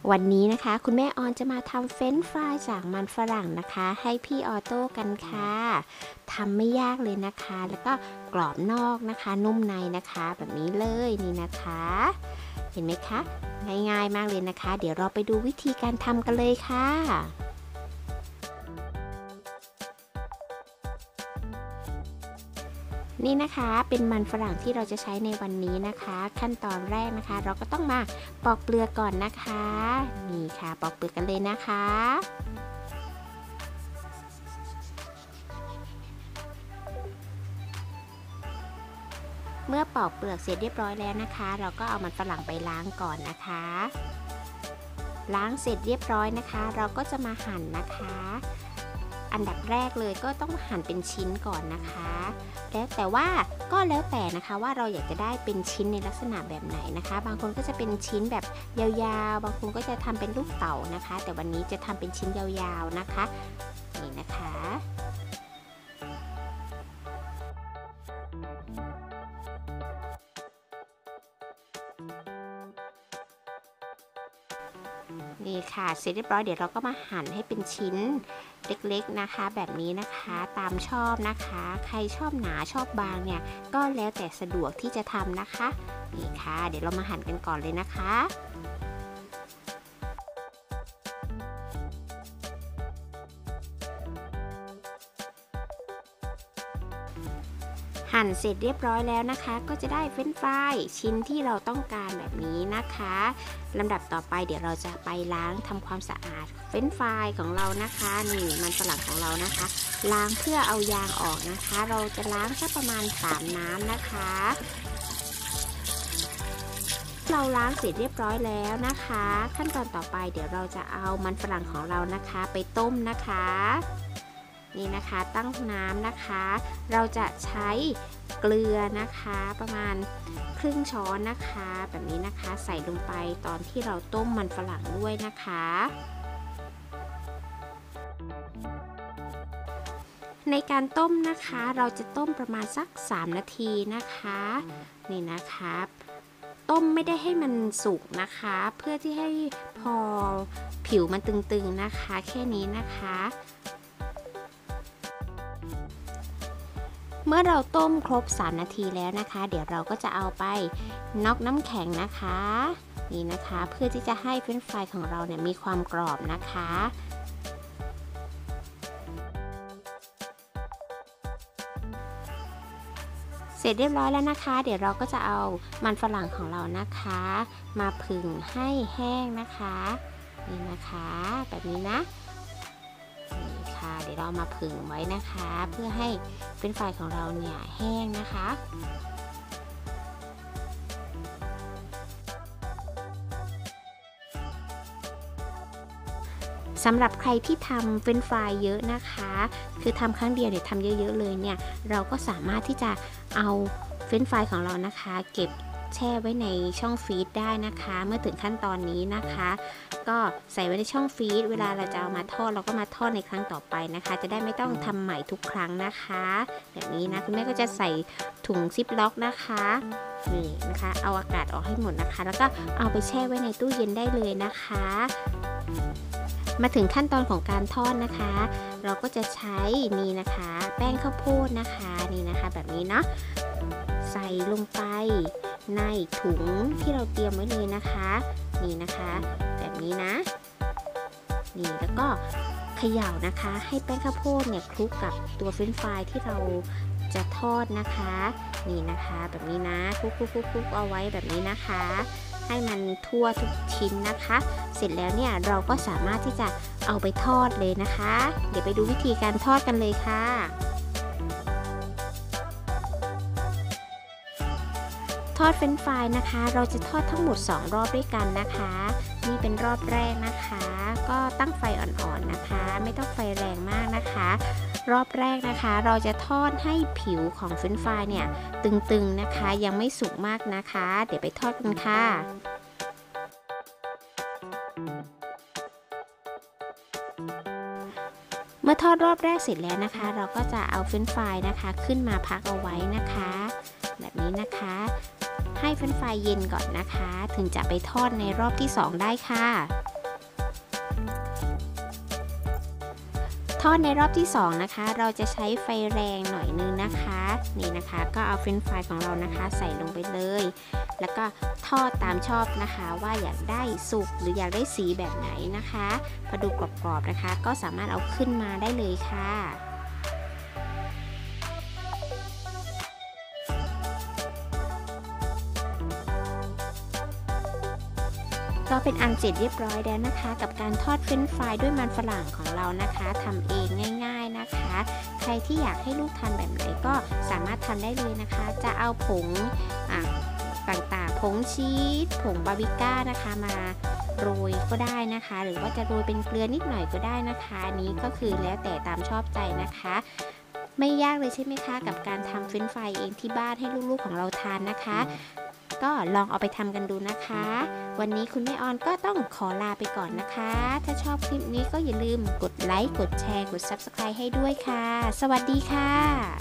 วันนี้นะคะคุณแม่ออนจะมาทำเฟรนช์ฟรายจากมันฝรั่งนะคะให้พี่ออโต้กันค่ะทำไม่ยากเลยนะคะแล้วก็กรอบนอกนะคะนุ่มในนะคะแบบนี้เลยนี่นะคะเห็นไหมคะง่ายๆมากเลยนะคะเดี๋ยวเราไปดูวิธีการทำกันเลยค่ะนี่นะคะเป็นมันฝรั่งที่เราจะใช้ในวันนี้นะคะขั้นตอนแรกนะคะเราก็ต้องมาปอกเปลือกก่อนนะคะนี่ค่ะปอกเปลือกกันเลยนะคะเมื่อปอกเปลือกเสร็จเรียบร้อยแล้วนะคะเราก็เอามันฝรั่งไปล้างก่อนนะคะล้างเสร็จเรียบร้อยนะคะเราก็จะมาหั่นนะคะอันดับแรกเลยก็ต้องหั่นเป็นชิ้นก่อนนะคะแล้วแต่ว่าก็แล้วแต่นะคะว่าเราอยากจะได้เป็นชิ้นในลักษณะแบบไหนนะคะบางคนก็จะเป็นชิ้นแบบยาวๆบางคนก็จะทำเป็นลูกเต๋านะคะแต่วันนี้จะทำเป็นชิ้นยาวๆนะคะนี่นะคะนี่ค่ะเสร็จเรียบร้อยเดี๋ยวเราก็มาหั่นให้เป็นชิ้นเล็กๆนะคะแบบนี้นะคะตามชอบนะคะใครชอบหนาชอบบางเนี่ยก็แล้วแต่สะดวกที่จะทำนะคะนี่ค่ะเดี๋ยวเรามาหั่นกันก่อนเลยนะคะหั่นเสร็จเรียบร้อยแล้วนะคะก็จะได้เฟรนช์ฟรายชิ้นที่เราต้องการแบบนี้นะคะลำดับต่อไปเดี๋ยวเราจะไปล้างทำความสะอาดเฟรนช์ฟรายของเรานะคะนี่มันฝรั่งของเรานะคะล้างเพื่อเอายางออกนะคะเราจะล้างสักประมาณ3น้ำนะคะเราล้างเสร็จเรียบร้อยแล้วนะคะขั้นตอนต่อไปเดี๋ยวเราจะเอามันฝรั่งของเรานะคะไปต้มนะคะนี่นะคะตั้งน้ำนะคะเราจะใช้เกลือนะคะประมาณครึ่งช้อนนะคะแบบนี้นะคะใส่ลงไปตอนที่เราต้มมันฝรั่งด้วยนะคะในการต้มนะคะเราจะต้มประมาณสัก3นาทีนะคะนี่นะคะต้มไม่ได้ให้มันสุกนะคะเพื่อที่ให้พอผิวมันตึงๆนะคะแค่นี้นะคะเมื่อเราต้มครบ3นาทีแล้วนะคะเดี๋ยวเราก็จะเอาไปน็อกน้ำแข็งนะคะนี่นะคะเพื่อที่จะให้เฟรนช์ฟรายของเราเนี่ยมีความกรอบนะคะเสร็จเรียบร้อยแล้วนะคะเดี๋ยวเราก็จะเอามันฝรั่งของเรานะคะมาผึ่งให้แห้งนะคะนี่นะคะแบบนี้นะเดี๋ยวเรามาผึ่งไว้นะคะเพื่อให้เฟรนช์ฟรายของเราเนี่ยแห้งนะคะสำหรับใครที่ทำเฟรนช์ฟรายเยอะนะคะคือทำครั้งเดียวเนี่ยทำเยอะๆเลยเนี่ยเราก็สามารถที่จะเอาเฟรนช์ฟรายของเรานะคะเก็บแช่ไว้ในช่องฟรีซได้นะคะเมื่อถึงขั้นตอนนี้นะคะก็ใส่ไว้ในช่องฟรีซเวลาเราจะเอามาทอดเราก็มาทอดในครั้งต่อไปนะคะจะได้ไม่ต้องทำใหม่ทุกครั้งนะคะแบบนี้นะคุณแม่ก็จะใส่ถุงซิปล็อกนะคะนี่นะคะเอาอากาศออกให้หมดนะคะแล้วก็เอาไปแช่ไว้ในตู้เย็นได้เลยนะคะมาถึงขั้นตอนของการทอดนะคะเราก็จะใช้นี่นะคะแป้งข้าวโพดนะคะนี่นะคะแบบนี้เนาะใส่ลงไปในถุงที่เราเตรียมไว้เลยนะคะนี่นะคะแบบนี้นะนี่แล้วก็เขย่านะคะให้แป้งข้าวโพดเนี่ยคลุกกับตัวเฟรนช์ฟรายที่เราจะทอดนะคะนี่นะคะแบบนี้นะคลุกเอาไว้แบบนี้นะคะให้มันทั่วทุกชิ้นนะคะเสร็จแล้วเนี่ยเราก็สามารถที่จะเอาไปทอดเลยนะคะเดี๋ยวไปดูวิธีการทอดกันเลยค่ะทอดเฟรนช์ฟรายนะคะเราจะทอดทั้งหมด2รอบด้วยกันนะคะนี่เป็นรอบแรกนะคะก็ตั้งไฟอ่อนๆนะคะไม่ต้องไฟแรงมากนะคะรอบแรกนะคะเราจะทอดให้ผิวของเฟรนช์ฟรายเนี่ยตึงๆนะคะยังไม่สุกมากนะคะเดี๋ยวไปทอดกันค่ะเมื่อทอดรอบแรกเสร็จแล้วนะคะเราก็จะเอาเฟรนช์ฟรายนะคะขึ้นมาพักเอาไว้นะคะแบบนี้นะคะให้เฟรนช์ฟรายเย็นก่อนนะคะถึงจะไปทอดในรอบที่2ได้ค่ะทอดในรอบที่2นะคะเราจะใช้ไฟแรงหน่อยนึงนะคะนี่นะคะก็เอาเฟรนช์ฟรายของเรานะคะใส่ลงไปเลยแล้วก็ทอดตามชอบนะคะว่าอยากได้สุกหรืออยากได้สีแบบไหนนะคะพอดูกรอบๆนะคะก็สามารถเอาขึ้นมาได้เลยค่ะก็เป็นอันเสร็จเรียบร้อยแล้วนะคะกับการทอดเฟรนช์ฟรายด้วยมันฝรั่งของเรานะคะทำเองง่ายๆนะคะใครที่อยากให้ลูกทานแบบไหนก็สามารถทำได้เลยนะคะจะเอาผงต่างๆผงชีสผงบาร์บีก้านะคะมาโรยก็ได้นะคะหรือว่าจะโรยเป็นเกลือนิดหน่อยก็ได้นะคะนี้ก็คือแล้วแต่ตามชอบใจนะคะไม่ยากเลยใช่ไหมคะกับการทำเฟรนช์ฟรายเองที่บ้านให้ลูกๆของเราทานนะคะก็ลองเอาไปทำกันดูนะคะวันนี้คุณแม่ออนก็ต้องขอลาไปก่อนนะคะถ้าชอบคลิปนี้ก็อย่าลืมกดไลค์กดแชร์กด Subscribe ให้ด้วยค่ะสวัสดีค่ะ